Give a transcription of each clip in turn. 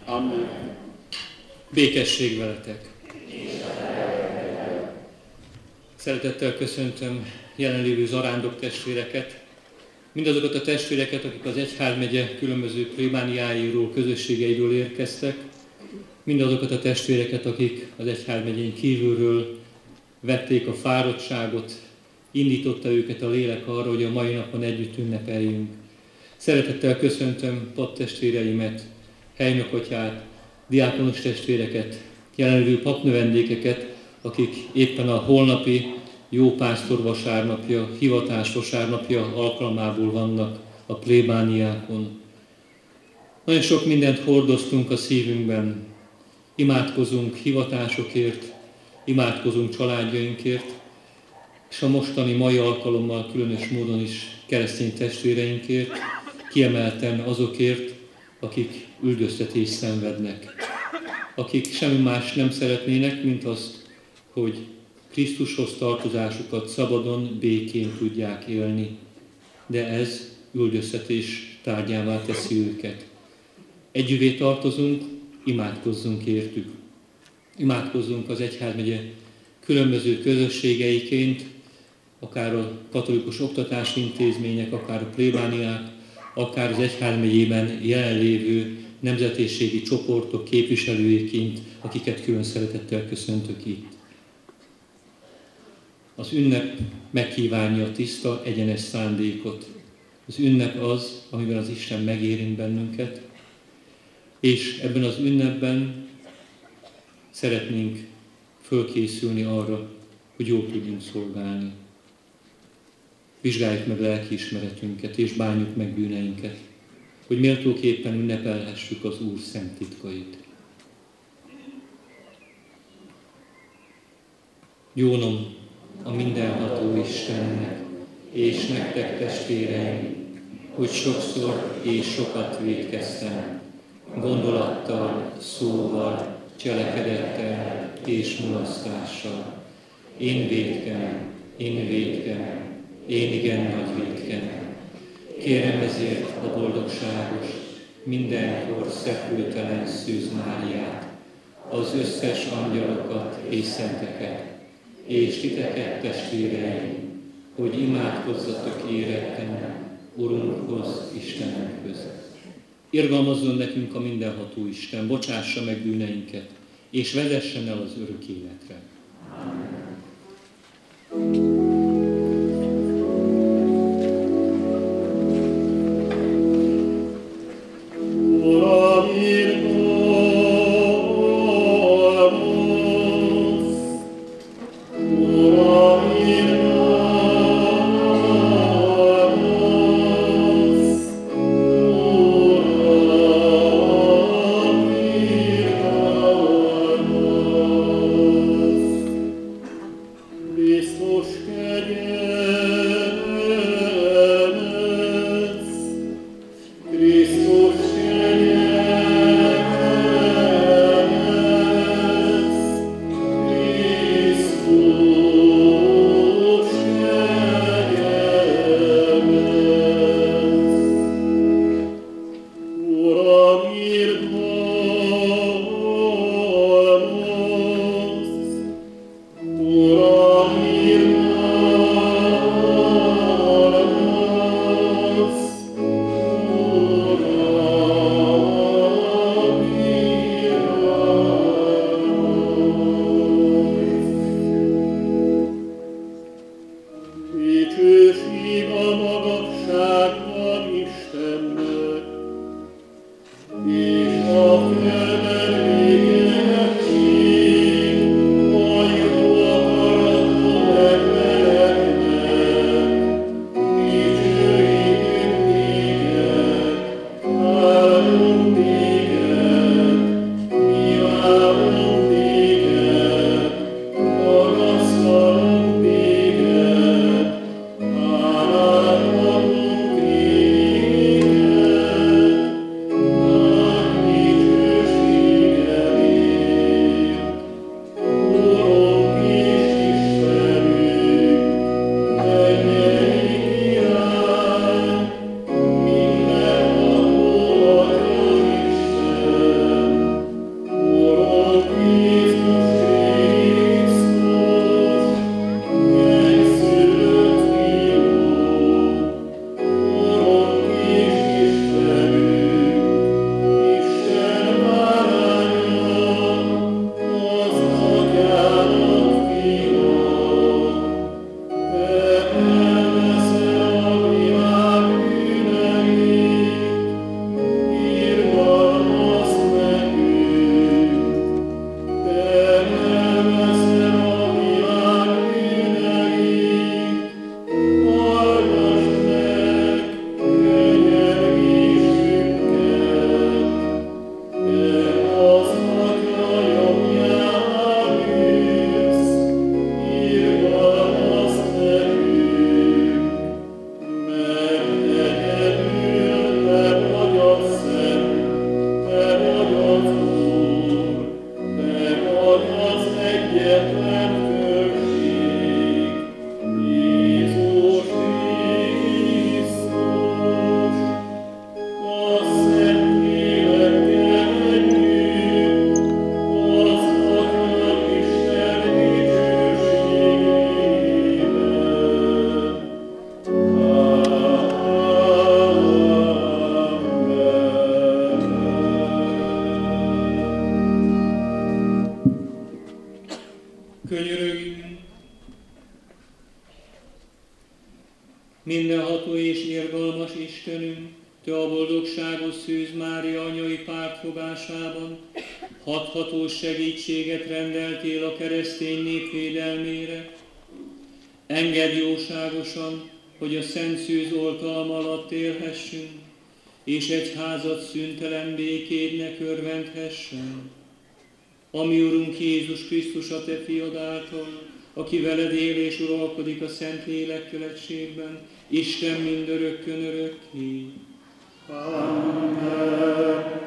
Amen. Békesség veletek! Szeretettel köszöntöm jelenlévő zarándok testvéreket, mindazokat a testvéreket, akik az Egyházmegye különböző plébániáiról, közösségeiről érkeztek, mindazokat a testvéreket, akik az Egyházmegyén kívülről vették a fáradtságot, indította őket a lélek arra, hogy a mai napon együtt ünnepeljünk. Szeretettel köszöntöm paptestvéreimet, helynökatyát, diákonos testvéreket, jelenlévő papnövendékeket, akik éppen a holnapi jópásztor vasárnapja, hivatás vasárnapja alkalmából vannak a plébániákon. Nagyon sok mindent hordoztunk a szívünkben. Imádkozunk hivatásokért, imádkozunk családjainkért, és a mostani mai alkalommal különös módon is keresztény testvéreinkért, kiemelten azokért, akik üldöztetést szenvednek, akik semmi más nem szeretnének, mint azt, hogy Krisztushoz tartozásukat szabadon, békén tudják élni, de ez üldöztetés tárgyává teszi őket. Együvé tartozunk, imádkozzunk értük. Imádkozzunk az Egyházmegye különböző közösségeiként, akár a katolikus oktatási intézmények, akár a plébániák, akár az Egyházmegyében jelenlévő nemzetiségi csoportok képviselőiként, akiket külön szeretettel köszöntök itt. Az ünnep megkívánja a tiszta, egyenes szándékot. Az ünnep az, amiben az Isten megérint bennünket, és ebben az ünnepben szeretnénk fölkészülni arra, hogy jól tudjunk szolgálni. Vizsgáljuk meg lelkiismeretünket, és bánjuk meg bűneinket, hogy méltóképpen ünnepelhessük az Úr szent titkait. Jónom a mindenható Istennek, és nektek testvéreim, hogy sokszor és sokat vétkeztem, gondolattal, szóval, cselekedettel és mulasztással. Én vétkem, én igen nagy vétkem. Kérem ezért a boldogságos, mindenkor szepültelen Szűz Máriát, az összes angyalokat és szenteket, és titeket, testvéreim, hogy imádkozzatok éretten Urunkhoz, Istenünkhöz. Irgalmazzon nekünk a mindenható Isten, bocsássa meg bűneinket, és vezessen el az örök életre. Amen. Biztos Istenünk, Te a boldogságos Szűz Mária anyai pártfogásában hathatós segítséget rendeltél a keresztény nép védelmére. Engedd jóságosan, hogy a Szent Szűz oltalma alatt élhessünk, és egyházad szüntelen békédnek örvendhessen. Ami Urunk Jézus Krisztus a Te fiad által, aki veled él és uralkodik a Szent Lélekkel egységben, Isten mindörökkön örökké. Amen.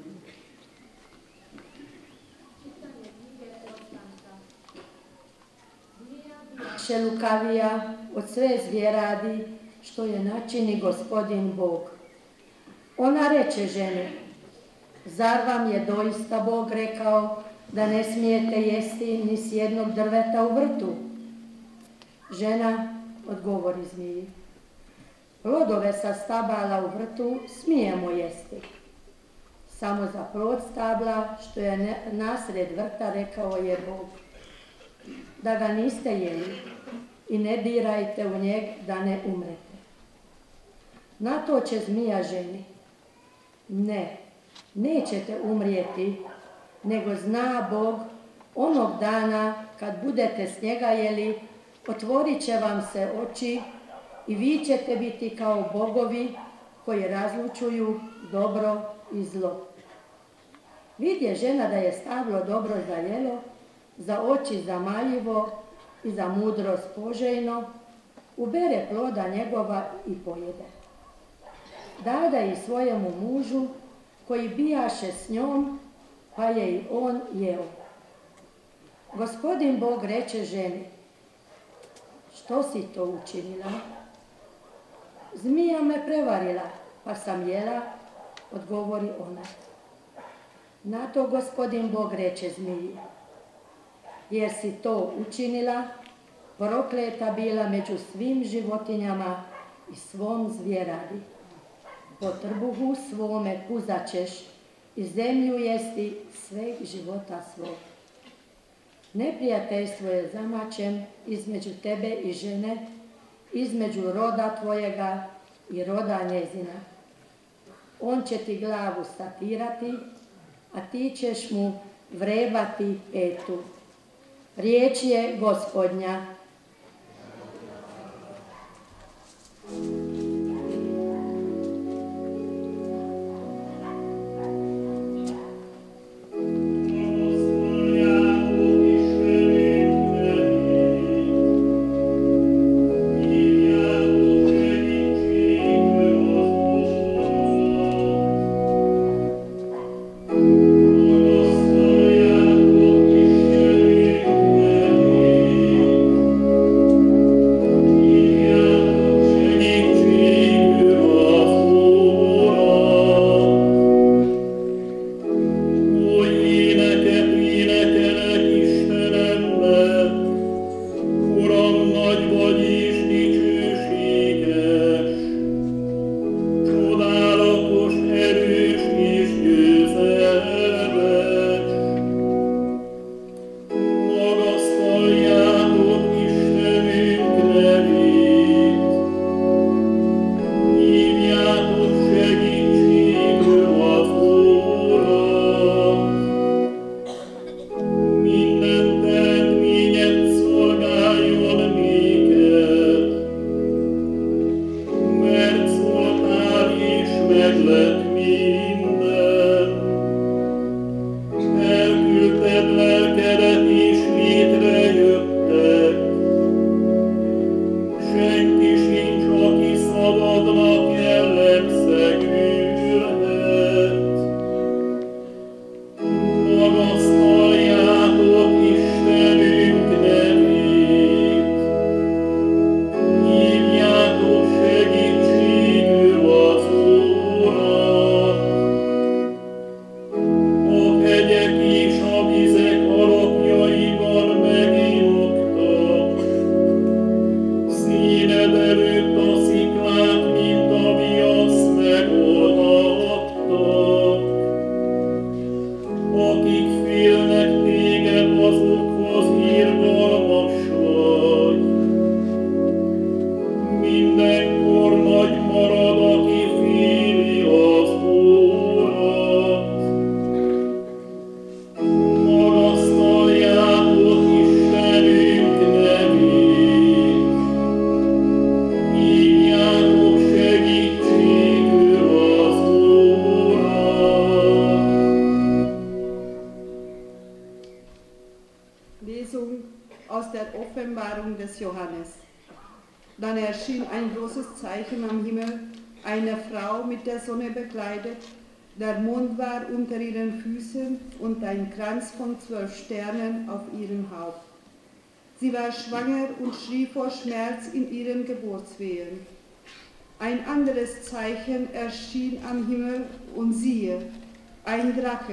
Še lukavija od sve zvjeradi što je načini Gospodin Bog. Ona reče ženi, zar vam je doista Bog rekao da ne smijete jesti ni s jednog drveta u vrtu? Žena odgovori zmiji, plodove sa stabala u vrtu smijemo jesti. Samo za plod stabla što je nasred vrta rekao je Bog, da ga niste jeli i ne dirajte u njeg da ne umrete. Na to će zmija ženi, ne, nećete umrijeti, nego zna Bog onog dana kad budete s njega jeli, otvorit će vam se oči i vi ćete biti kao bogovi koji razlučuju dobro i zlo. Vidje žena da je stablo dobro za jelo, za oči zamaljivo i za mudrost poželjno, ubere ploda njegova i pojede. Dada i svojemu mužu koji bijaše s njom, pa je i on jeo. Gospodin Bog reče ženi, što si to učinila? Zmija me prevarila, pa sam jela, odgovori ona. Na to Gospodin Bog reče zmiji, jer si to učinila, prokleta bila među svim životinjama i svom zvjeradi. Po trbuhu svome puzaćeš i zemlju jesti sveg života svog. Neprijateljstvo je zamačen između tebe i žene, između roda tvojega i roda njezina. On će ti glavu satirati, a ti ćeš mu vrebati petu. Riječ je Gospodnja. des Johannes. Dann erschien ein großes Zeichen am Himmel, eine Frau mit der Sonne bekleidet, der Mond war unter ihren Füßen und ein Kranz von 12 Sternen auf ihrem Haupt. Sie war schwanger und schrie vor Schmerz in ihren Geburtswehen. Ein anderes Zeichen erschien am Himmel und siehe, ein Drache,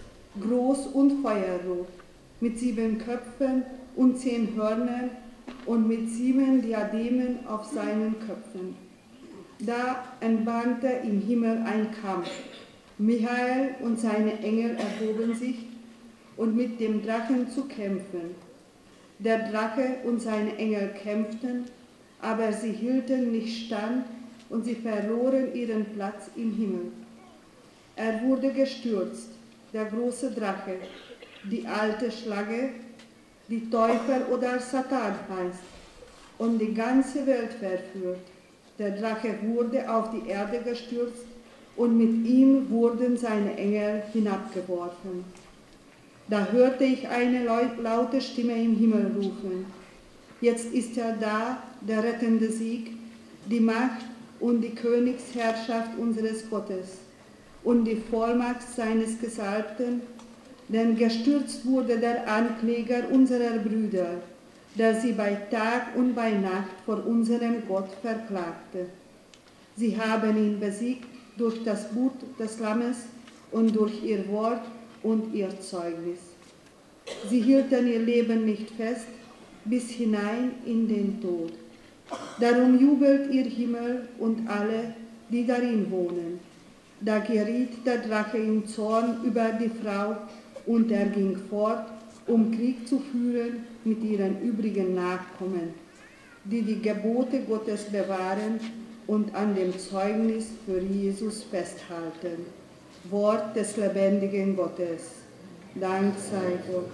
groß und feuerrot, mit 7 Köpfen und 10 Hörnern und mit 7 Diademen auf seinen Köpfen. Da entbrannte im Himmel ein Kampf. Michael und seine Engel erhoben sich, um mit dem Drachen zu kämpfen. Der Drache und seine Engel kämpften, aber sie hielten nicht stand und sie verloren ihren Platz im Himmel. Er wurde gestürzt, der große Drache, die alte Schlange, die Teufel oder Satan heißt, und die ganze Welt verführt. Der Drache wurde auf die Erde gestürzt und mit ihm wurden seine Engel hinabgeworfen. Da hörte ich eine laute Stimme im Himmel rufen: Jetzt ist er da, der rettende Sieg, die Macht und die Königsherrschaft unseres Gottes und die Vollmacht seines Gesalbten, denn gestürzt wurde der Ankläger unserer Brüder, der sie bei Tag und bei Nacht vor unserem Gott verklagte. Sie haben ihn besiegt durch das Blut des Lammes und durch ihr Wort und ihr Zeugnis. Sie hielten ihr Leben nicht fest, bis hinein in den Tod. Darum jubelt ihr Himmel und alle, die darin wohnen. Da geriet der Drache in Zorn über die Frau, und er ging fort, um Krieg zu führen mit ihren übrigen Nachkommen, die die Gebote Gottes bewahren und an dem Zeugnis für Jesus festhalten. Wort des lebendigen Gottes. Dank sei Gott.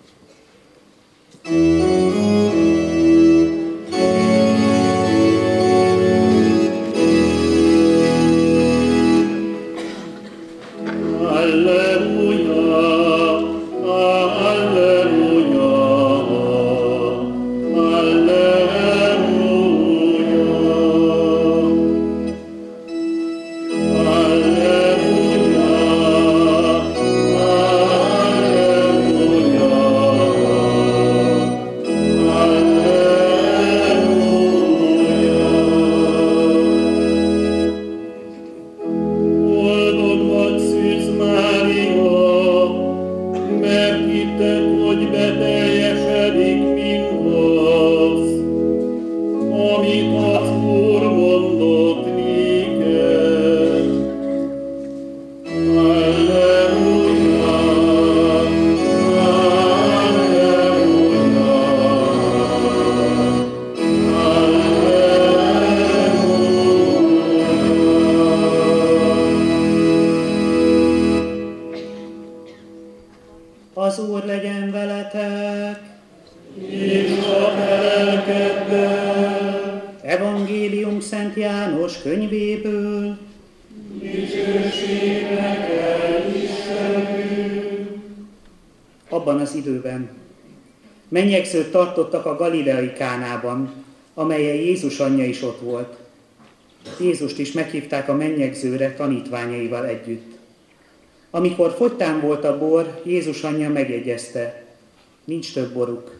Az Úr legyen veletek, és a lelkeddel. Evangélium Szent János könyvéből. Dicsőség neked, Istenünk! Abban az időben mennyegzőt tartottak a galileai Kánában, amelyen Jézus anyja is ott volt. Jézust is meghívták a mennyegzőre tanítványaival együtt. Amikor fogytán volt a bor, Jézus anyja megjegyezte: nincs több boruk.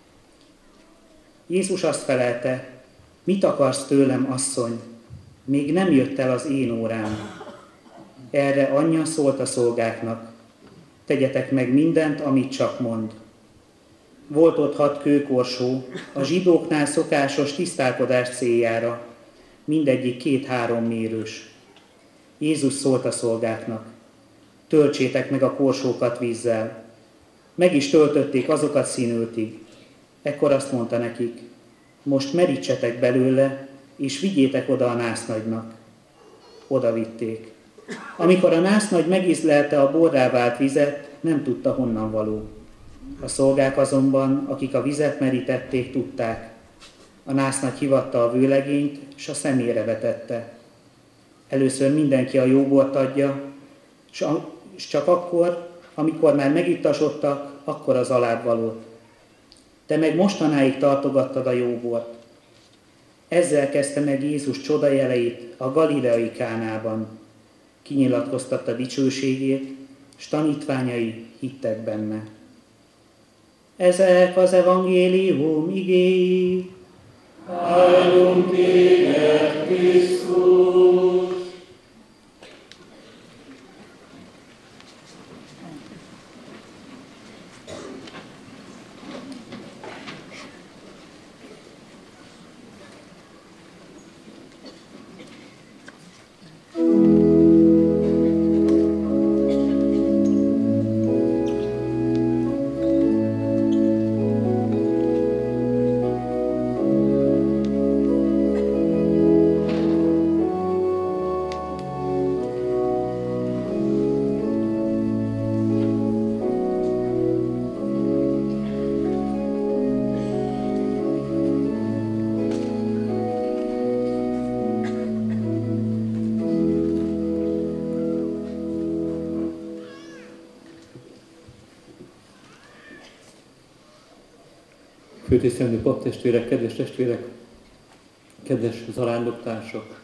Jézus azt felelte: mit akarsz tőlem, asszony? Még nem jött el az én órám. Erre anyja szólt a szolgáknak: tegyetek meg mindent, amit csak mond. Volt ott 6 kőkorsó, a zsidóknál szokásos tisztálkodás céljára, mindegyik 2-3 mérős. Jézus szólt a szolgáknak: töltsétek meg a korsókat vízzel. Meg is töltötték azokat színültig. Ekkor azt mondta nekik: most merítsetek belőle, és vigyétek oda a násznagynak. Oda vitték. Amikor a násznagy megízlelte a borrá vált vizet, nem tudta, honnan való. A szolgák azonban, akik a vizet merítették, tudták. A násznagy hivatta a vőlegényt, s a szemére vetette. Először mindenki a jó bort adja, és csak akkor, amikor már megittasodtak, akkor az alábbvalót. te meg mostanáig tartogattad a jóbort. Ezzel kezdte meg Jézus csodajeleit a galileai Kánában. Kinyilatkoztatta dicsőségét, s tanítványai hittek benne. Ezek az evangélium igéi. Áldunk téged, Krisztus! Főtisztelendő paptestvérek, kedves testvérek, kedves zarándoktársak!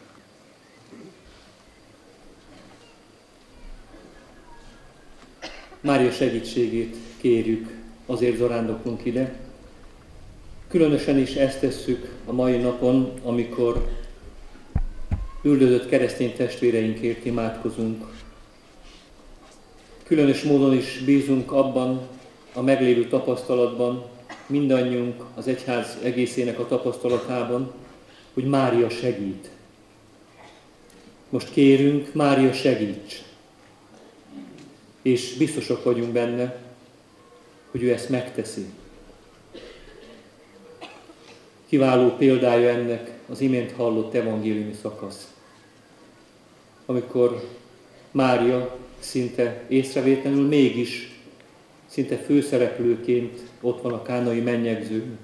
Mária segítségét kérjük, azért zarándoklunk ide. Különösen is ezt tesszük a mai napon, amikor üldözött keresztény testvéreinkért imádkozunk. Különös módon is bízunk abban a meglévő tapasztalatban, mindannyiunk az egyház egészének a tapasztalatában, hogy Mária segít. Most kérünk, Mária segíts! És biztosak vagyunk benne, hogy ő ezt megteszi. Kiváló példája ennek az imént hallott evangéliumi szakasz, amikor Mária szinte észrevétlenül mégis szinte főszereplőként ott van a kánai mennyegzőn.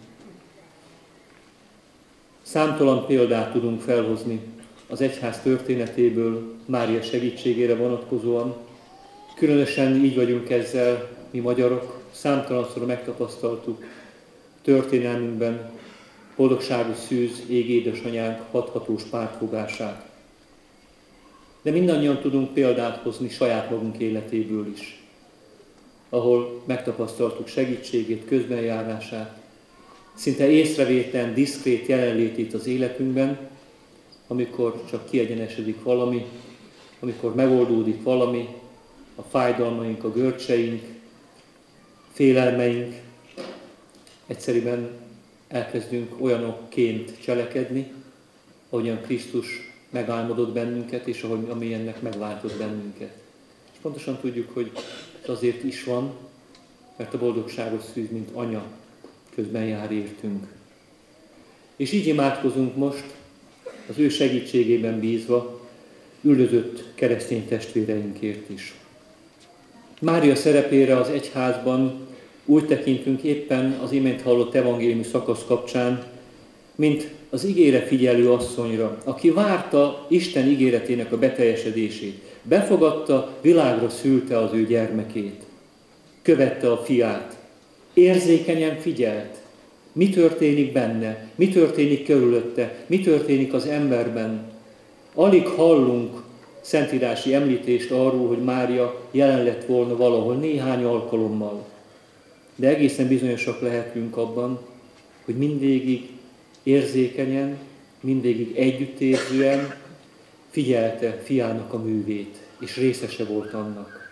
Számtalan példát tudunk felhozni az egyház történetéből Mária segítségére vonatkozóan. Különösen így vagyunk ezzel mi magyarok, számtalanszor megtapasztaltuk történelmünkben boldogságos szűz ég édesanyánk hathatós pártfogását. De mindannyian tudunk példát hozni saját magunk életéből is, ahol megtapasztaltuk segítségét, közbenjárását, szinte észrevétlen, diszkrét jelenlétét az életünkben, amikor csak kiegyenesedik valami, amikor megoldódik valami, a fájdalmaink, a görcseink, félelmeink, egyszerűen elkezdünk olyanokként cselekedni, ahogyan Krisztus megálmodott bennünket, és ami ennek megváltott bennünket. És pontosan tudjuk, hogy ez azért is van, mert a boldogságos szűz, mint anya, közben jár értünk. És így imádkozunk most, az ő segítségében bízva, üldözött keresztény testvéreinkért is. Mária szerepére az egyházban úgy tekintünk éppen az imént hallott evangéliumi szakasz kapcsán, mint az ígére figyelő asszonyra, aki várta Isten ígéretének a beteljesedését. Befogadta, világra szülte az ő gyermekét. Követte a fiát. Érzékenyen figyelt. Mi történik benne? Mi történik körülötte? Mi történik az emberben? Alig hallunk szentírási említést arról, hogy Mária jelen lett volna valahol néhány alkalommal. De egészen bizonyosak lehetünk abban, hogy mindvégig érzékenyen, mindvégig együttérzően figyelte fiának a művét, és részese volt annak.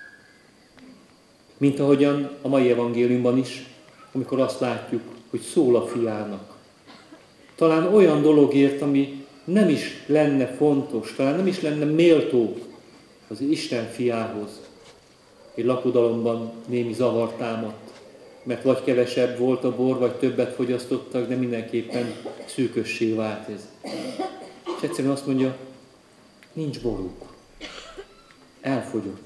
Mint ahogyan a mai evangéliumban is, amikor azt látjuk, hogy szól a fiának. Talán olyan dologért, ami nem is lenne fontos, talán nem is lenne méltó az Isten fiához. Egy lakodalomban némi zavar támadt, mert vagy kevesebb volt a bor, vagy többet fogyasztottak, de mindenképpen szűkössé vált ez. És egyszerűen azt mondja, nincs boruk. Elfogyott.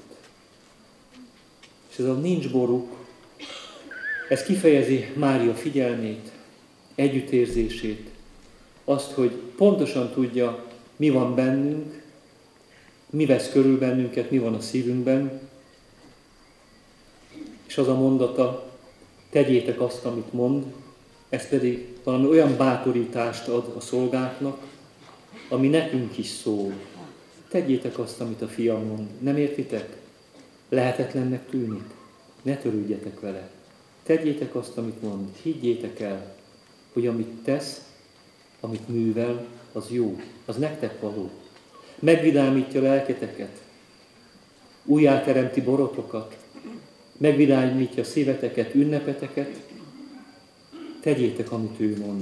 És ez a nincs boruk, ez kifejezi Mária figyelmét, együttérzését, azt, hogy pontosan tudja, mi van bennünk, mi vesz körül bennünket, mi van a szívünkben, és az a mondata, tegyétek azt, amit mond, ez pedig valami olyan bátorítást ad a szolgáknak, ami nekünk is szól. Tegyétek azt, amit a Fiam mond. Nem értitek? Lehetetlennek tűnik. Ne törődjetek vele. Tegyétek azt, amit mond. Higgyétek el, hogy amit tesz, amit művel, az jó. Az nektek való. Megvidámítja lelketeket. Újjáteremti borotokat. Megvidámítja szíveteket, ünnepeteket. Tegyétek, amit ő mond.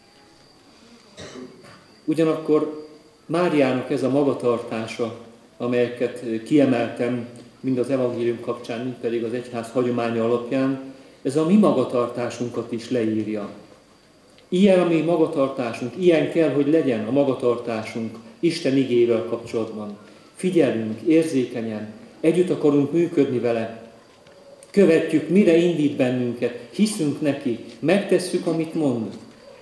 Ugyanakkor Máriának ez a magatartása, amelyeket kiemeltem, mind az evangélium kapcsán, mind pedig az egyház hagyománya alapján, ez a mi magatartásunkat is leírja. Ilyen a mi magatartásunk, ilyen kell, hogy legyen a magatartásunk Isten igével kapcsolatban. Figyelünk, érzékenyen, együtt akarunk működni vele. Követjük, mire indít bennünket, hiszünk neki, megtesszük, amit mond.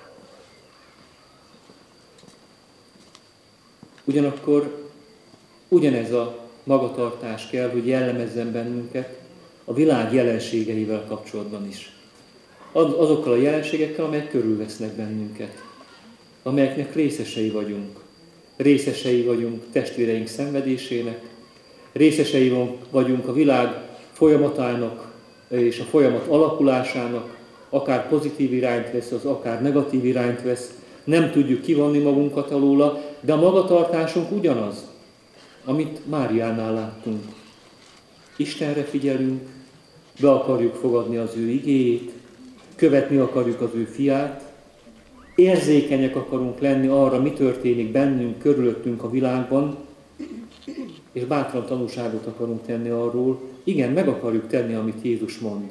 Ugyanakkor ugyanez a magatartás kell, hogy jellemezzen bennünket a világ jelenségeivel kapcsolatban is. Azokkal a jelenségekkel, amelyek körülvesznek bennünket, amelyeknek részesei vagyunk. Részesei vagyunk testvéreink szenvedésének, részesei vagyunk a világ folyamatának és a folyamat alakulásának, akár pozitív irányt vesz, az akár negatív irányt vesz, nem tudjuk kivonni magunkat alóla, de a magatartásunk ugyanaz, amit Máriánál láttunk. Istenre figyelünk, be akarjuk fogadni az ő igéjét, követni akarjuk az ő fiát, érzékenyek akarunk lenni arra, mi történik bennünk, körülöttünk a világban, és bátran tanúságot akarunk tenni arról, igen, meg akarjuk tenni, amit Jézus mond.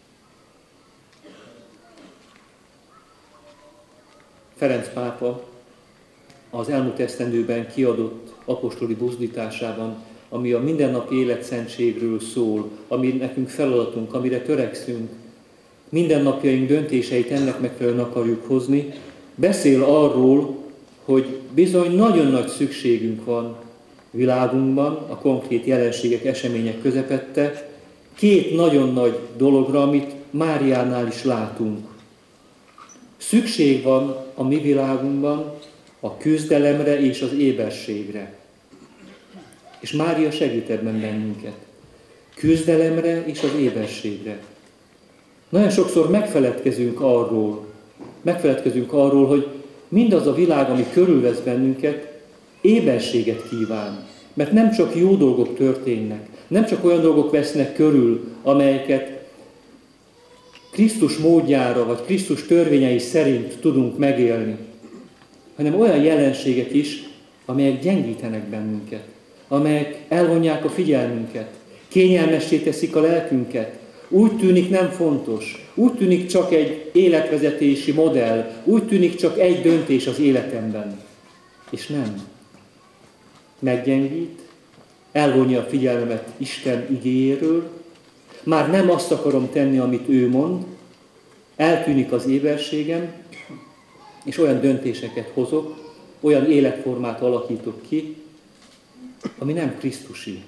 Ferenc pápa az elmúlt esztendőben kiadott apostoli buzdításában, ami a mindennapi életszentségről szól, ami nekünk feladatunk, amire törekszünk, mindennapjaink döntéseit ennek megfelelően akarjuk hozni, beszél arról, hogy bizony nagyon nagy szükségünk van világunkban, a konkrét jelenségek, események közepette, két nagyon nagy dologra, amit Máriánál is látunk. Szükség van a mi világunkban a küzdelemre és az éberségre. És Mária segít ebben bennünket. Küzdelemre és az éberségre. Nagyon sokszor megfeledkezünk arról, hogy mindaz a világ, ami körülvesz bennünket, éberséget kíván. Mert nem csak jó dolgok történnek, nem csak olyan dolgok vesznek körül, amelyeket Krisztus módjára, vagy Krisztus törvényei szerint tudunk megélni, hanem olyan jelenségek is, amelyek gyengítenek bennünket, amelyek elvonják a figyelmünket, kényelmessé teszik a lelkünket, úgy tűnik nem fontos, úgy tűnik csak egy életvezetési modell, úgy tűnik csak egy döntés az életemben. És nem. Meggyengít, elvonja a figyelmemet Isten igéjéről, már nem azt akarom tenni, amit ő mond, eltűnik az éberségem, és olyan döntéseket hozok, olyan életformát alakítok ki, ami nem krisztusi.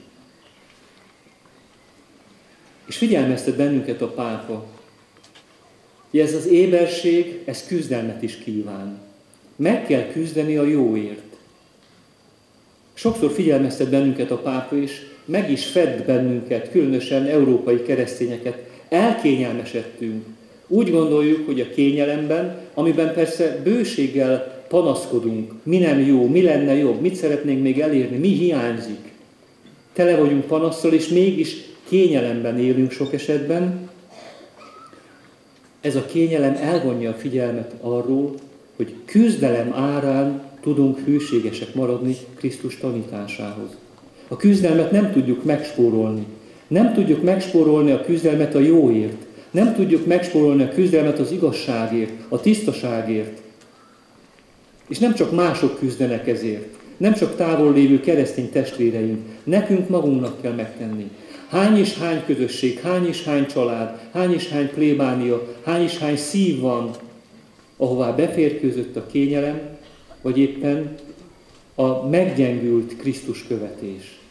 És figyelmeztet bennünket a pápa, hogy ez az éberség, ez küzdelmet is kíván. Meg kell küzdeni a jóért. Sokszor figyelmeztet bennünket a pápa, és meg is fed bennünket, különösen európai keresztényeket. Elkényelmesedtünk. Úgy gondoljuk, hogy a kényelemben, amiben persze bőséggel panaszkodunk, mi nem jó, mi lenne jobb, mit szeretnénk még elérni, mi hiányzik. Tele vagyunk panasszal, és mégis kényelemben élünk sok esetben. Ez a kényelem elvonja a figyelmet arról, hogy küzdelem árán tudunk hűségesek maradni Krisztus tanításához. A küzdelmet nem tudjuk megspórolni. Nem tudjuk megspórolni a küzdelmet a jóért. Nem tudjuk megspórolni a küzdelmet az igazságért, a tisztaságért. És nem csak mások küzdenek ezért. Nem csak távol lévő keresztény testvéreink. Nekünk magunknak kell megtenni. Hány és hány közösség, hány és hány család, hány és hány plébánia, hány és hány szív van, ahová beférkőzött a kényelem, vagy éppen a meggyengült Krisztus követés.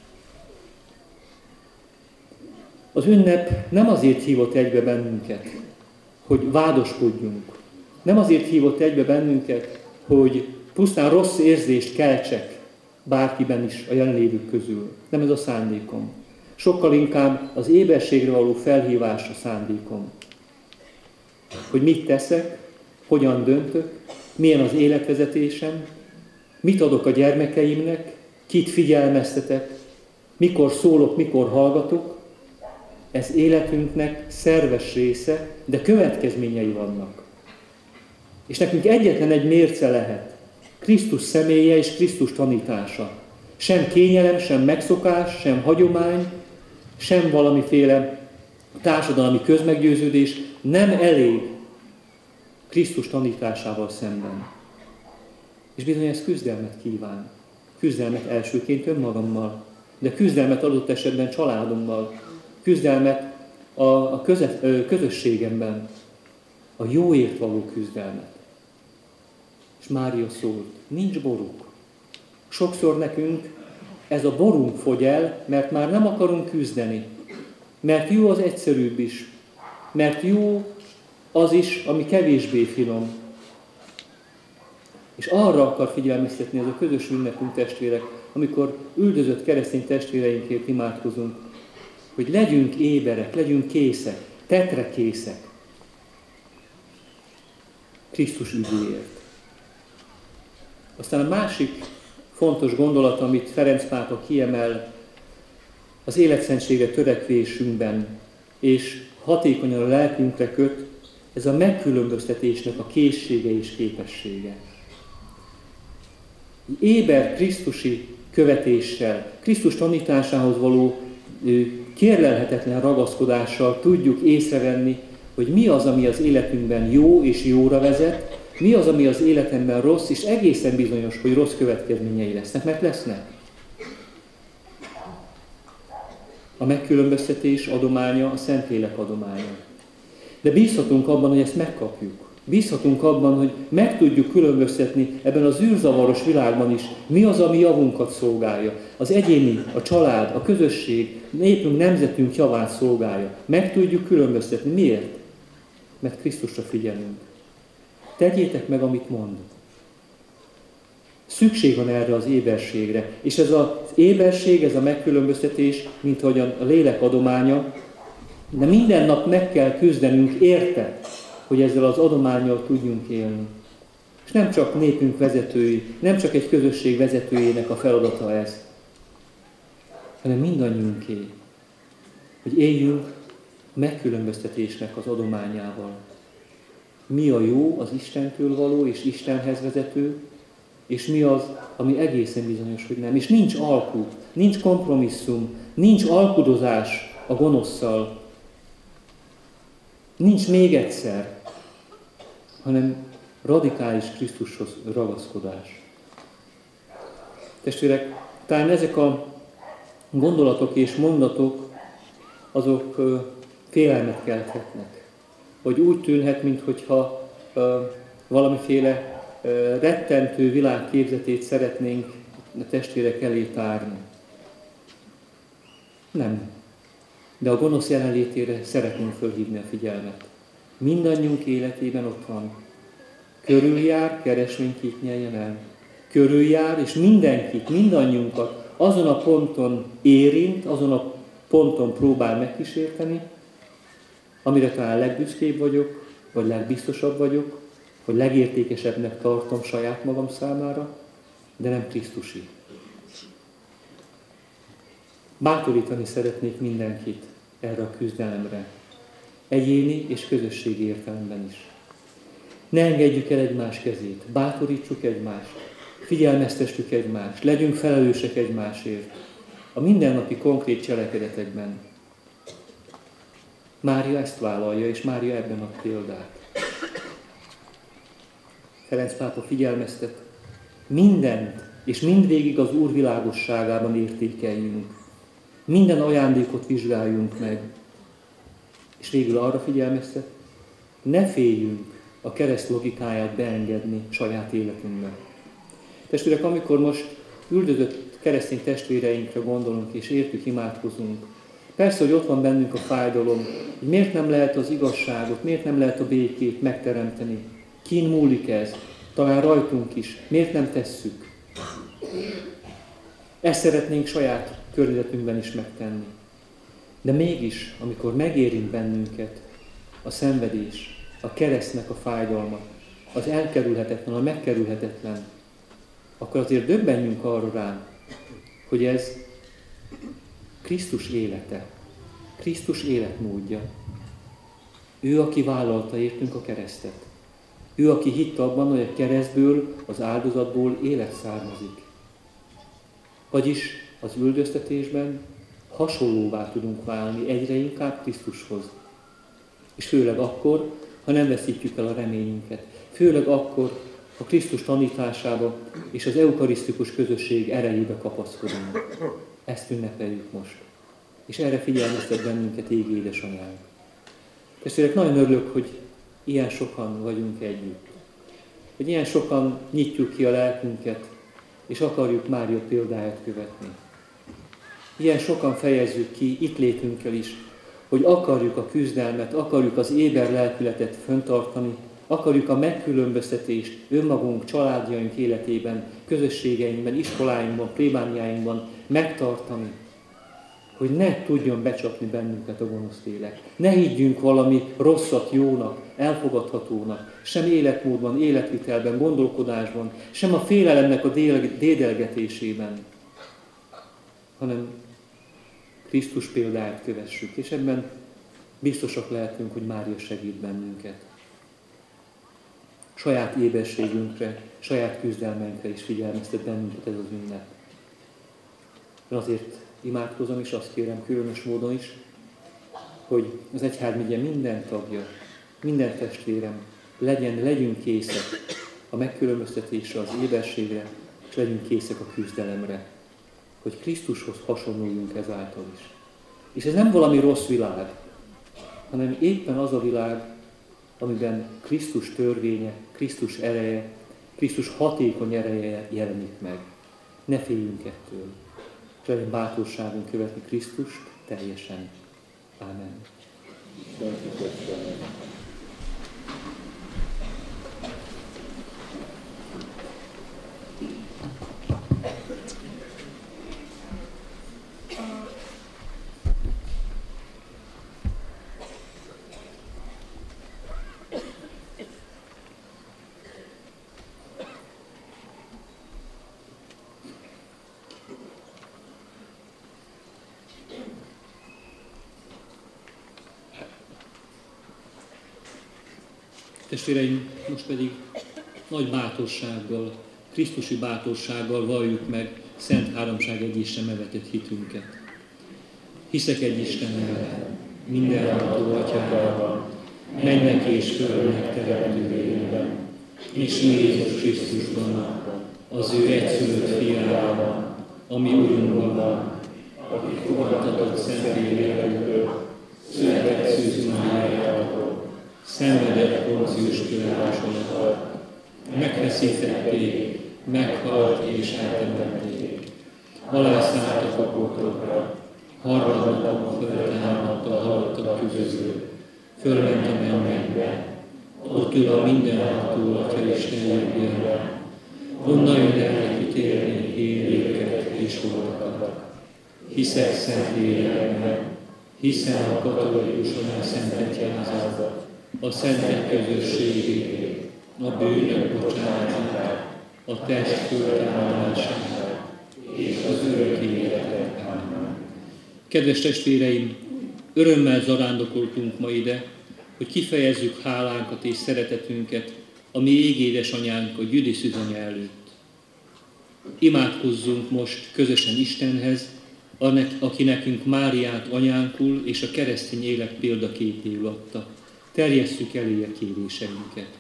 Az ünnep nem azért hívott egybe bennünket, hogy vádoskodjunk. Nem azért hívott egybe bennünket, hogy pusztán rossz érzést keltsek bárkiben is a jelenlévők közül. Nem ez a szándékom. Sokkal inkább az éberségre való felhívás a szándékom. Hogy mit teszek, hogyan döntök, milyen az életvezetésem, mit adok a gyermekeimnek, kit figyelmeztetek, mikor szólok, mikor hallgatok. Ez életünknek szerves része, de következményei vannak. És nekünk egyetlen egy mérce lehet. Krisztus személye és Krisztus tanítása. Sem kényelem, sem megszokás, sem hagyomány, sem valamiféle társadalmi közmeggyőződés nem elég Krisztus tanításával szemben. És bizony ez küzdelmet kíván. Küzdelmet elsőként önmagammal, de küzdelmet adott esetben családommal, küzdelmet a közösségemben, a jóért való küzdelmet. És Mária szólt, nincs boruk. Sokszor nekünk ez a borunk fogy el, mert már nem akarunk küzdeni. Mert jó az egyszerűbb is. Mert jó az is, ami kevésbé finom. És arra akar figyelmeztetni ez a közös ünnepünk, testvérek, amikor üldözött keresztény testvéreinkért imádkozunk, hogy legyünk éberek, legyünk készek, tetre készek Krisztus ügyéért. Aztán a másik fontos gondolat, amit Ferenc pápa kiemel az életszentségre törekvésünkben, és hatékonyan a lelkünkre köt, ez a megkülönböztetésnek a készsége és képessége. Éber krisztusi követéssel, Krisztus tanításához való kérlelhetetlen ragaszkodással tudjuk észrevenni, hogy mi az, ami az életünkben jó és jóra vezet, mi az, ami az életemben rossz, és egészen bizonyos, hogy rossz következményei lesznek, mert lesznek. A megkülönböztetés adománya a Szentlélek adománya. De bízhatunk abban, hogy ezt megkapjuk. Bízhatunk abban, hogy meg tudjuk különböztetni ebben az űrzavaros világban is, mi az, ami javunkat szolgálja. Az egyéni, a család, a közösség, népünk, nemzetünk javát szolgálja. Meg tudjuk különböztetni. Miért? Mert Krisztusra figyelünk. Tegyétek meg, amit mond. Szükség van erre az éberségre. És ez az éberség, ez a megkülönböztetés, mint ahogyan a lélek adománya, de minden nap meg kell küzdenünk érte, hogy ezzel az adománnyal tudjunk élni. És nem csak népünk vezetői, nem csak egy közösség vezetőjének a feladata ez, hanem mindannyiunké, hogy éljünk megkülönböztetésnek az adományával. Mi a jó, az Istentől való és Istenhez vezető, és mi az, ami egészen bizonyos, hogy nem. És nincs alkú, nincs kompromisszum, nincs alkudozás a gonosszal, nincs még egyszer, hanem radikális Krisztushoz ragaszkodás. Testvérek, talán ezek a gondolatok és mondatok, azok félelmet kelthetnek. Vagy úgy tűnhet, minthogyha valamiféle rettentő világképzetét szeretnénk a testvérek elé tárni. Nem. De a gonosz jelenlétére szeretnénk fölhívni a figyelmet. Mindannyiunk életében ott van. Körüljár, keresvénykit nyeljen el. Körüljár, és mindenkit, mindannyiunkat azon a ponton érint, azon a ponton próbál megkísérteni, amire talán legbüszkébb vagyok, vagy legbiztosabb vagyok, vagy legértékesebbnek tartom saját magam számára, de nem Krisztusi. Bátorítani szeretnék mindenkit erre a küzdelemre, egyéni és közösségi értelemben is. Ne engedjük el egymás kezét, bátorítsuk egymást, figyelmeztessük egymást, legyünk felelősek egymásért a mindennapi konkrét cselekedetekben. Mária ezt vállalja, és Mária ebben ad példát. Ferenc pápa figyelmeztet, mindent és mindvégig az Úr világosságában értékeljünk. Minden ajándékot vizsgáljunk meg. És végül arra figyelmeztet, ne féljünk a kereszt logikáját beengedni saját életünkbe. Testvérek, amikor most üldözött keresztény testvéreinkre gondolunk és értük imádkozunk, Persze, hogy ott van bennünk a fájdalom, hogy miért nem lehet az igazságot, miért nem lehet a békét megteremteni. Kin múlik ez? Talán rajtunk is. Miért nem tesszük? Ezt szeretnénk saját környezetünkben is megtenni. De mégis, amikor megérint bennünket a szenvedés, a keresztnek a fájdalma, az elkerülhetetlen, a megkerülhetetlen, akkor azért döbbenjünk arra rá, hogy ez Krisztus élete, Krisztus életmódja. Ő, aki vállalta értünk a keresztet. Ő, aki hitt abban, hogy a keresztből, az áldozatból élet származik. Vagyis az üldöztetésben hasonlóvá tudunk válni egyre inkább Krisztushoz. És főleg akkor, ha nem veszítjük el a reményünket. Főleg akkor, ha Krisztus tanításába és az eukarisztikus közösség erejébe kapaszkodunk. Ezt ünnepeljük most. És erre figyelmeztet bennünket égi édesanyánk. Testvérek, nagyon örülök, hogy ilyen sokan vagyunk együtt. Hogy ilyen sokan nyitjuk ki a lelkünket, és akarjuk Mária példáját követni. Ilyen sokan fejezzük ki itt létünkkel is, hogy akarjuk a küzdelmet, akarjuk az éber lelkületet fenntartani, akarjuk a megkülönböztetést önmagunk, családjaink életében, közösségeinkben, iskoláinkban, plébániáinkban megtartani, hogy ne tudjon becsapni bennünket a gonosz lélek. Ne higgyünk valami rosszat jónak, elfogadhatónak, sem életmódban, életvitelben, gondolkodásban, sem a félelemnek a dédelgetésében, hanem Krisztus példáját kövessük, és ebben biztosak lehetünk, hogy Mária segít bennünket. Saját éberségünkre, saját küzdelmeinkre is figyelmeztet bennünket ez az ünnep. Én azért imádkozom, és azt kérem különös módon is, hogy az egyházmegye minden tagja, minden testvérem legyünk készek a megkülönböztetésre, az éberségre, és legyünk készek a küzdelemre, hogy Krisztushoz hasonluljunk ezáltal is. És ez nem valami rossz világ, hanem éppen az a világ, amiben Krisztus törvénye, Krisztus ereje, Krisztus hatékony ereje jelenik meg. Ne féljünk ettől. És legyen bátorságunk követni Krisztust teljesen. Ámen. Testvéreim, most pedig nagy bátorsággal, krisztusi bátorsággal valljuk meg Szent Háromság egy Istenbe vetett hitünket. Hiszek egy Istennel, mindenható Atyában, mennek és földnek teremtőjében, és Jézus Krisztusban, az ő egyszülött fiában, ami Urunkban, aki fogadtatott Szentlélekből, született Szűz Máriától, szenvedett Poncius Pilát alatt, megfeszítették, meghalt és eltemették. Alászálltak a poklokra, harmadnapon föltámadt a halottak közül, fölment a mennyekbe, ott ül a mindenható Atya Isten jobbjára, onnan jön el kitérni élőket és holtakat. Hiszek Szentlélekben, hiszen a katolikuson szent egyházat, a szentek közösségét, a bűnök bocsánatát, a test föltámadását és az örök életet. Ámen. Kedves testvéreim, örömmel zarándokoltunk ma ide, hogy kifejezzük hálánkat és szeretetünket a mi égédesanyánk, a Gyüdi Szűzanya előtt. Imádkozzunk most közösen Istenhez, aki nekünk Máriát anyánkul és a keresztény élet példaképéül adta. Terjesszük eléje kéréseinket.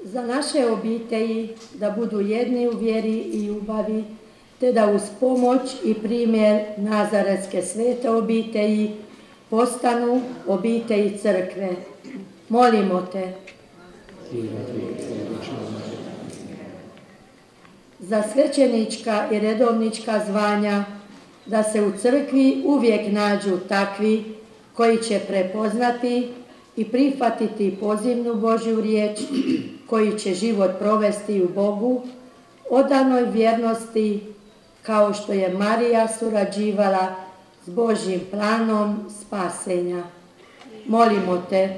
za naše obitelji da budu jedni u vjeri i ljubavi, te da uz pomoć i primjer Nazaretske svete obitelji postanu obitelji crkve. Molimo te za svećenička i redovnička zvanja, da se u crkvi uvijek nađu takvi koji će prepoznati i prihvatiti pozivnu Božju riječ, koji će život provesti u Bogu, odanoj vjernosti, kao što je Marija surađivala s Božjim planom spasenja. Molimo te.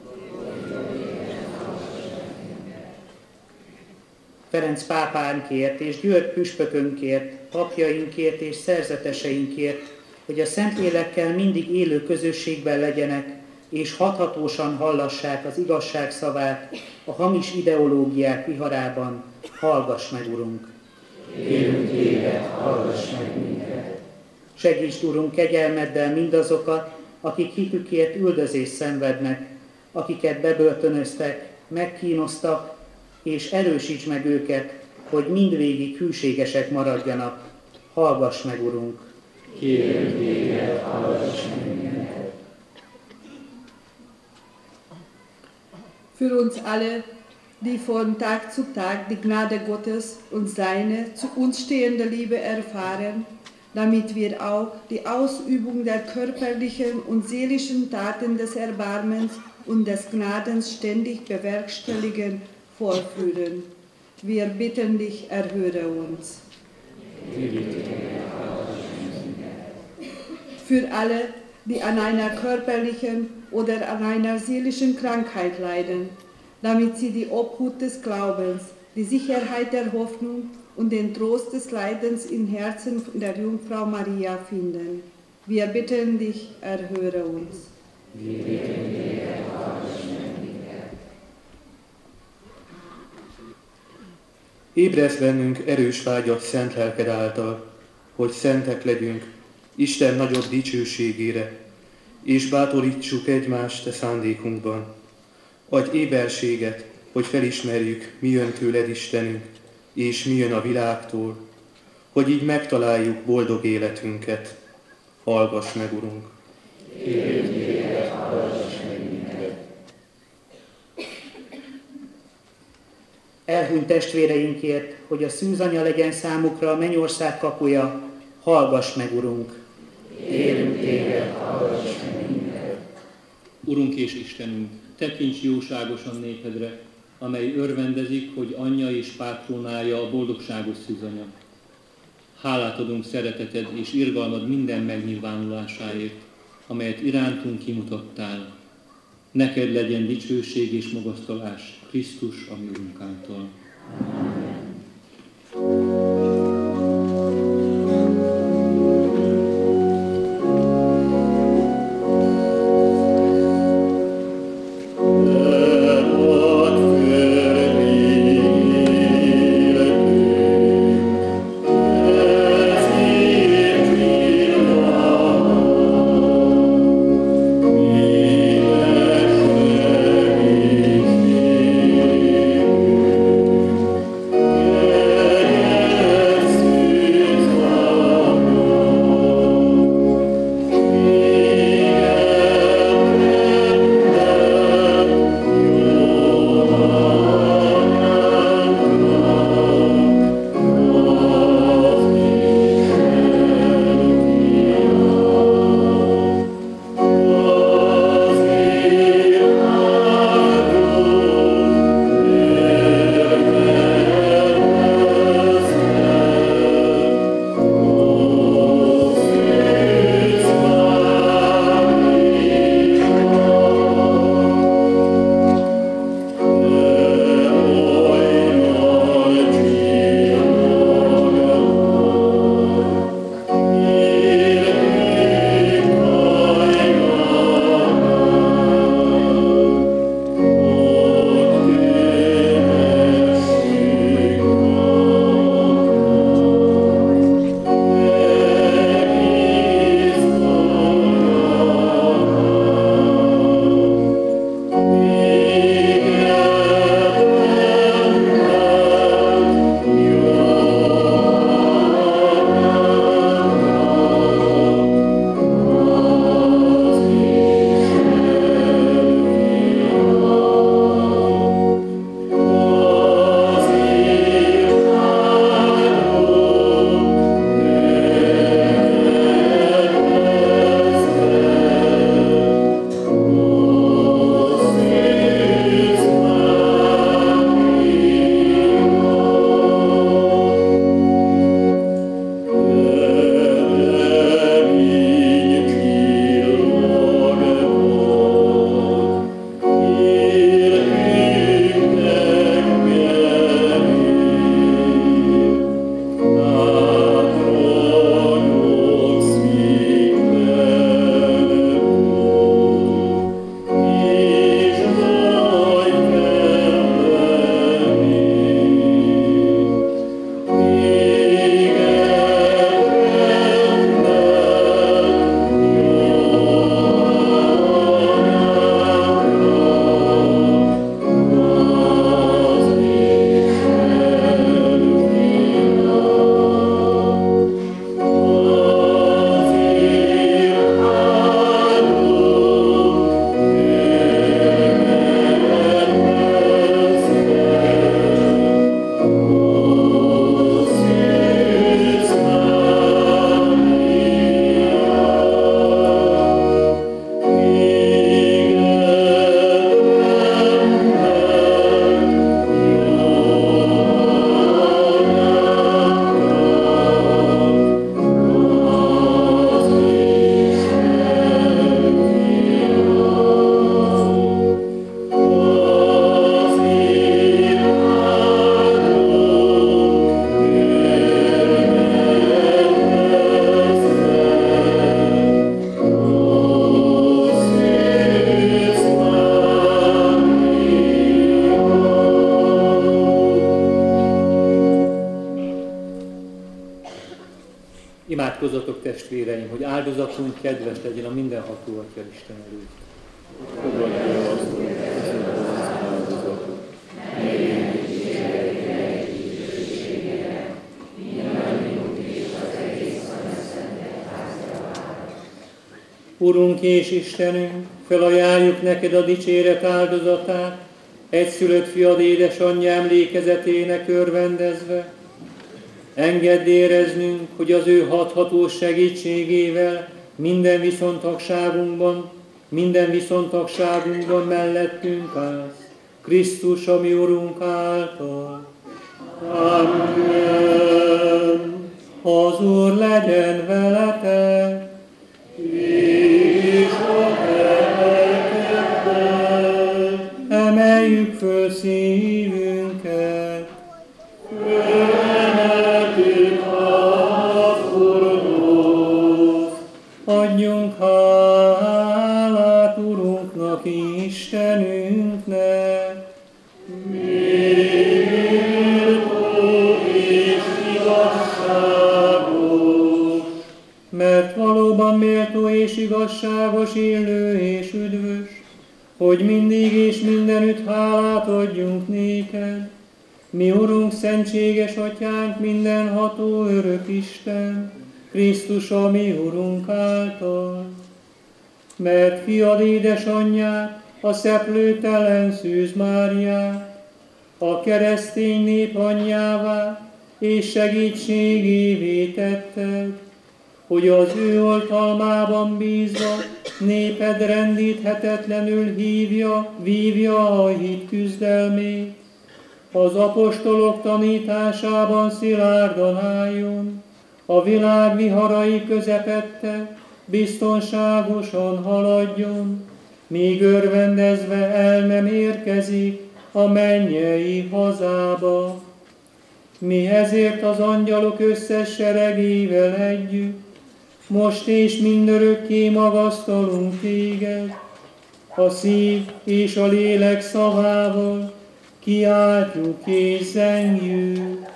Ferenc pápánkért és György püspökönkért, papjainkért és szerzeteseinkért, hogy a Szentlélekkel mindig élő közösségben legyenek, és hathatósan hallassák az igazság szavát a hamis ideológiák viharában. Hallgass meg, Urunk! Kérünk téged, hallgass meg minket! Segítsd, Urunk, kegyelmeddel mindazokat, akik hitükért üldözést szenvednek, akiket bebörtönöztek, megkínoztak, és erősíts meg őket, hogy mindvégig hűségesek maradjanak. Hallgass meg, Urunk! Kérünk téged, hallgass meg minket! Für uns alle, die von Tag zu Tag die Gnade Gottes und seine zu uns stehende Liebe erfahren, damit wir auch die Ausübung der körperlichen und seelischen Taten des Erbarmens und des Gnadens ständig bewerkstelligen, vorführen. Wir bitten dich, erhöre uns. Für alle, die an einer körperlichen oder an einer seelischen Krankheit leiden, damit sie die Obhut des Glaubens, die Sicherheit der Hoffnung und den Trost des Leidens im Herzen der Jungfrau Maria finden. Wir bitten dich, erhöre uns. Ébresz bennünk erős vágyat szent lelked által, hogy szentek legyünk Isten nagyobb dicsőségére, és bátorítsuk egymást te szándékunkban. Adj éberséget, hogy felismerjük, mi jön tőled, Istenünk, és mi jön a világtól, hogy így megtaláljuk boldog életünket. Hallgass meg, Urunk! Kérünk téged, hallgass meg minket! Elhunyt testvéreinkért, hogy a szűzanya legyen számukra a mennyország kapuja, hallgass meg, Urunk! Kérünk téged, hallgass meg minket! Urunk és Istenünk, tekints jóságosan népedre, amely örvendezik, hogy anyja és pátrónája a boldogságos szűzanya. Hálát adunk szereteted és irgalmad minden megnyilvánulásáért, amelyet irántunk kimutattál. Neked legyen dicsőség és magasztalás Krisztus, a mi Urunk által. Kérünk Imádkozzatok, testvéreim, hogy áldozatunk kedves legyen a mindenható Atya Isten előtt. Urunk és Istenünk, felajánljuk neked a dicséret áldozatát, egyszülött fiad édesanyja emlékezetének örvendezve. Engedd éreznünk, hogy az ő hathatós segítségével minden viszontagságunkban mellettünk állsz, Krisztus, a mi Urunk által. Amen. Az Úr legyen veletek, és a lelkeddel. Emeljük föl szívünket, felemeltük az Úrhoz. Adjunk hálát Urunknak, Istenünknek, mert valóban méltó és igazságos, illő és üdvös, hogy mindig és mindenütt hálát adjunk néked, mi Urunk, szentséges Atyánk, mindenható örök Isten, Krisztus, a mi Urunk által. Mert fiad édesanyját, a szeplőtelen Szűz Máriát, a keresztény nép anyjává és segítségévé tetted, hogy az ő oltalmában bízva néped rendíthetetlenül vívja a hit küzdelmét, az apostolok tanításában szilárdan álljon, a világ viharai közepette biztonságosan haladjon, míg örvendezve el nem érkezik a mennyei hazába. Mi ezért az angyalok összes seregével együtt, most és mindörökké magasztalunk téged, a szív és a lélek szavával kiáltjuk és zengjük.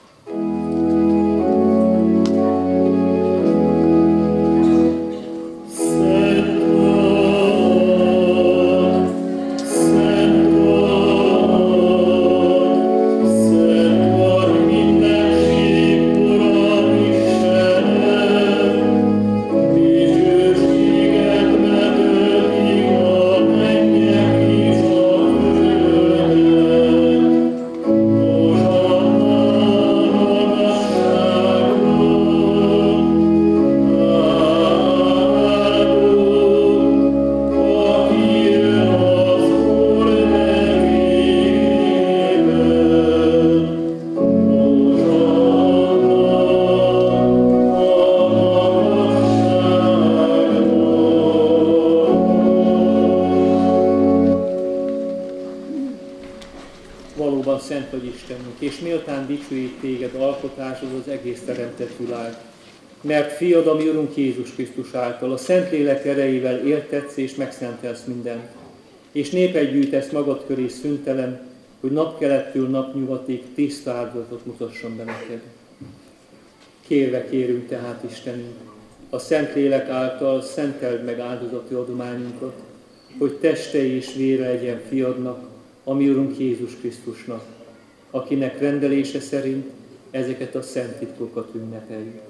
Szent vagy Istenünk, és méltán dicsőít téged alkotásod az egész teremtett világ. Mert fiad, a mi Urunk Jézus Krisztus által, a Szentlélek erejével éltetsz és megszentelsz mindent, és népet gyűjtesz magad köré szüntelen, hogy napkelettől napnyugatig tiszta áldozatot mutasson be neked. Kérve kérünk tehát, Istenünk, a Szentlélek által szenteld meg áldozati adományunkat, hogy teste és vére legyen fiadnak, a mi Urunk Jézus Krisztusnak, akinek rendelése szerint ezeket a szent titkokat ünnepeljük.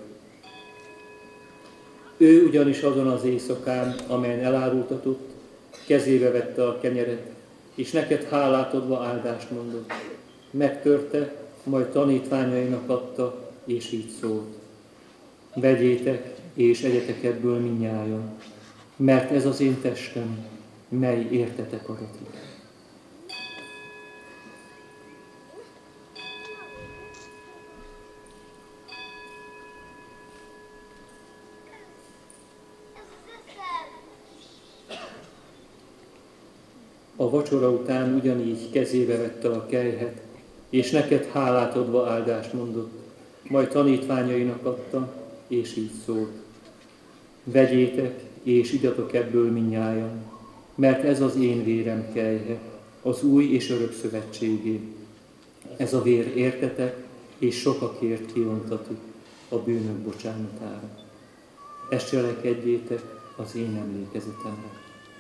Ő ugyanis azon az éjszakán, amelyen elárultatott, kezébe vette a kenyeret, és neked hálát adva áldást mondott. Megtörte, majd tanítványainak adta, és így szólt. Vegyétek, és egyetek ebből mindnyájan, mert ez az én testem, mely értetek adatik. A vacsora után ugyanígy kezébe vette a kelyhet, és neked hálát adva áldást mondott, majd tanítványainak adta, és így szólt. Vegyétek, és igyatok ebből mindnyájan, mert ez az én vérem kelyhe, az új és örök szövetségé. Ez a vér értetek, és sokakért kiontatik. a bűnök bocsánatára. Ezt cselekedjétek az én emlékezetemre.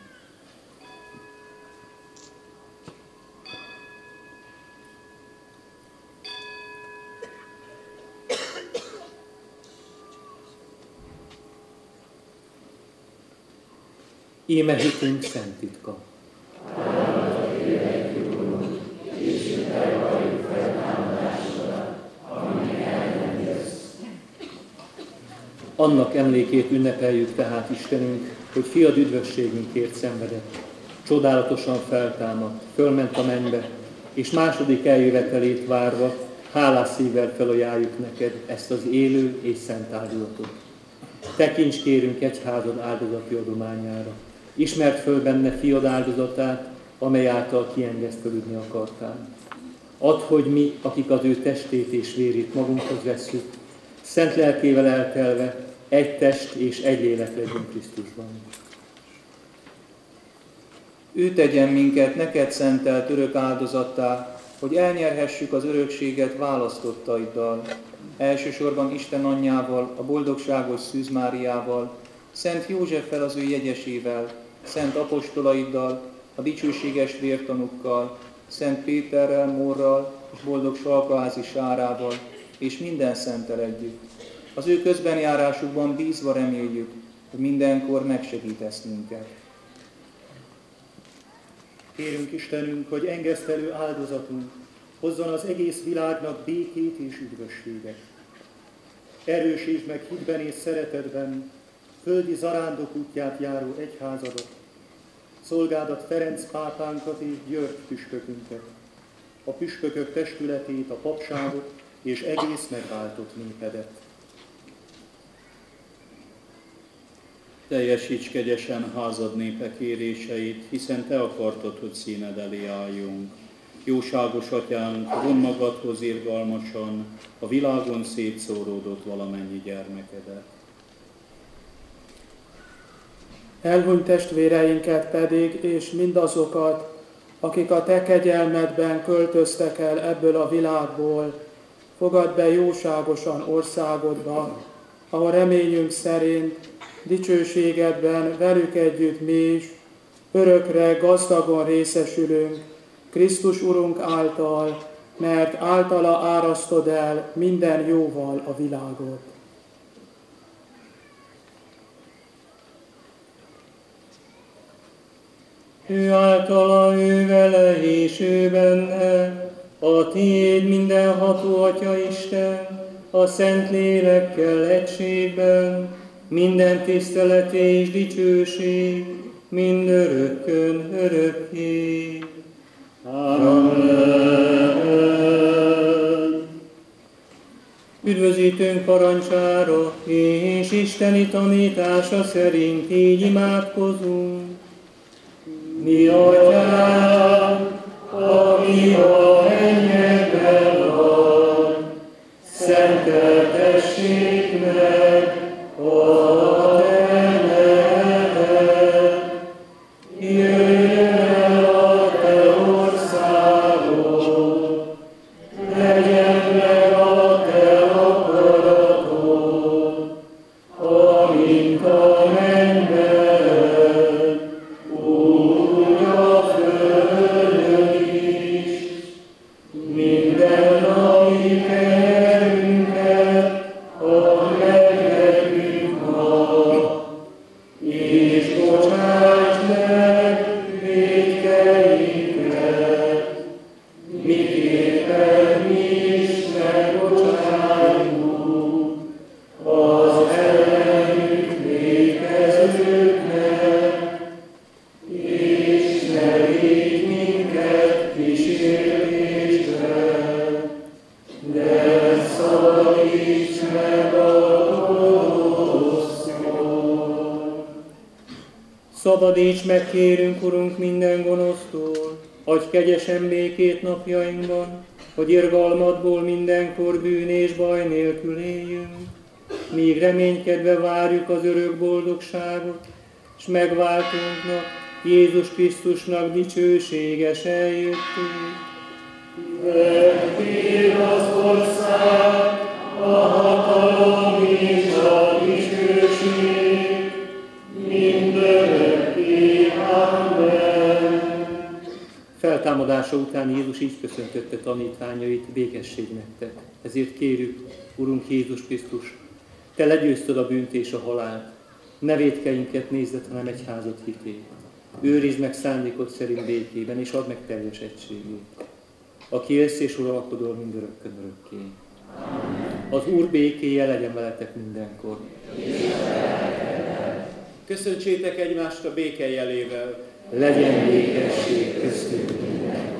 Íme hitünk szent titka. Annak emlékét ünnepeljük tehát Istenünk, hogy fiad üdvösségünkért szenvedett, csodálatosan feltámadt, fölment a mennybe, és második eljövetelét várva hálás szívvel felajánljuk neked ezt az élő és szent áldozatot. Tekints kérünk egyházad áldozati adományára, ismerd föl benne fiad áldozatát, amely által kiengesztelődni akartál. Add, hogy mi, akik az ő testét és vérét magunkhoz vesszük, szent lelkével eltelve egy test és egy lélek legyünk Krisztusban. Ő tegyen minket neked szentelt örök áldozattá, hogy elnyerhessük az örökséget választottaiddal, elsősorban Isten anyjával, a boldogságos Szűz Máriával, Szent Józseffel az ő jegyesével, szent apostolaiddal, a dicsőséges vértanukkal, Szent Péterrel, Mórral és boldog Salkaházi Sárával, és minden szenttel együtt. Az ő közbenjárásukban bízva reméljük, hogy mindenkor megsegítesz minket. Kérünk Istenünk, hogy engesztelő áldozatunk hozzon az egész világnak békét és üdvösséget. Erősítsd meg hitben és szeretetben földi zarándok útját járó egyházadat, szolgádat Ferenc pápánkat és György püspökünket, a püspökök testületét, a papságot és egész megváltott népedet. Teljesíts kegyesen házad népe kéréseit, hiszen te akartad, hogy színed elé álljunk. Jóságos atyánk, von magadhoz irgalmasan a világon szétszóródott valamennyi gyermekedet. Elhunyt testvéreinket pedig, és mindazokat, akik a te kegyelmedben költöztek el ebből a világból, fogadd be jóságosan országodba, ahol reményünk szerint dicsőségedben velük együtt mi is örökre gazdagon részesülünk Krisztus Urunk által, mert általa árasztod el minden jóval a világot. Ő általa, ő vele és ő benne, a tiéd mindenható Atya Isten, a Szent Lélekkel egységben, minden tisztelet és dicsőség, mindörökkön örökké. Amen. Üdvözítőnk parancsára és isteni tanítása szerint így imádkozunk. Mi Atyánk, aki a mennyekben vagy, szenteltessék meg a te neved, jöjjön el a te országod, legyen meg a te akaratod, amint a mennyben, úgy a földön is. Mindennapi kenyerünket add meg nekünk ma, és bocsáss meg vétkeinket, miképpen mi is megbocsájtunk az ellenünk vétkezőknek, és ne vigy minket kísértésbe, de szabadíts meg a gonosztól. Szabadíts meg, kérünk, Urunk, minden gonosztól, adj kegyesen békét napjainkban, hogy irgalmadból mindenkor bűn és baj nélkül éljünk, míg reménykedve várjuk az örök boldogságot, s megváltunknak, Jézus Krisztusnak dicsőséges eljöttét. Tiéd az ország, a hatalom halálása után Jézus így köszöntötte tanítványait: békesség nektek. Ezért kérjük, Urunk Jézus Krisztus, Te legyőzted a bűnt és a halált, ne vétkeinket nézd, hanem egyházad hitét. Őrizd meg szándékod szerint békében, és add meg teljes egységét. Aki élsz és uralkodol mindörökkön örökké. Az Úr békéje legyen veletek mindenkor. Köszöntsétek egymást a béke jelével. Legyen békesség köztünk mindenkor.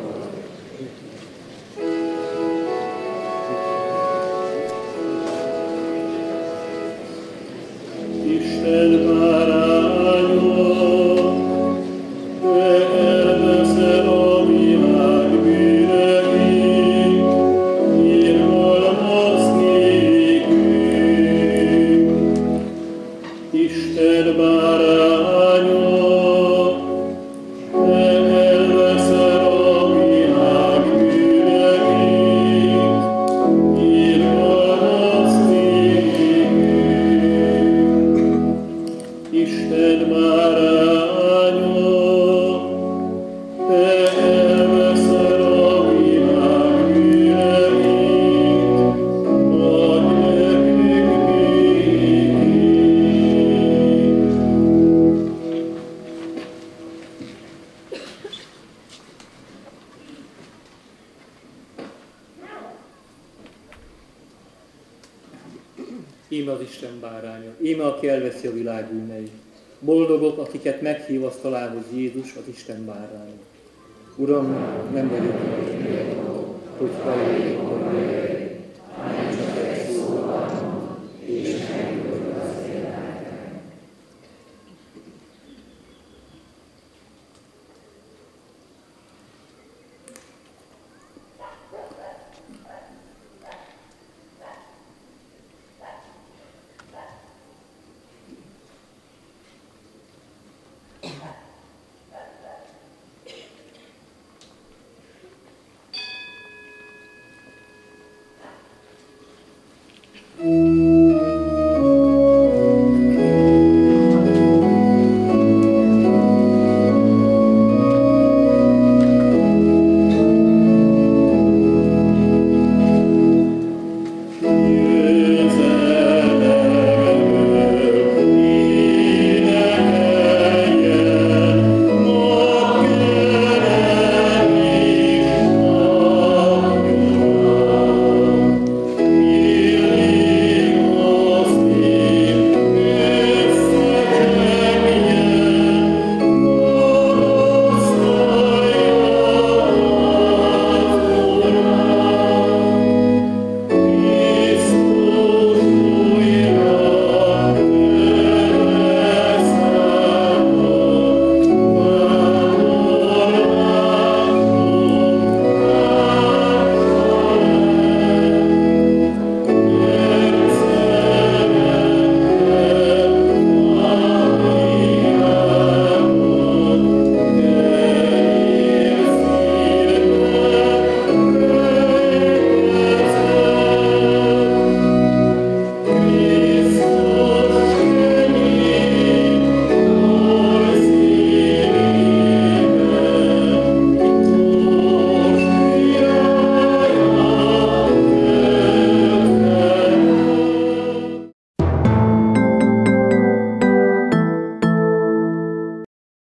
Isten bárányom, te elveszed a világ bűneit, irgalmaz nékünk. Isten bárányom, te elveszed a világ bűneit, irgalmaz nékünk. Isten bárányom, te elveszed a világ bűneit, adj nekünk Íme az Isten báránya, íme aki elveszi a világ bűneit. Boldogok, akiket meghív asztalához Jézus, az Isten báránya. Uram, nem vagyok hogy halljuk a művei, hanem csak egy szóval, és meggyógyul az életem. Thank you.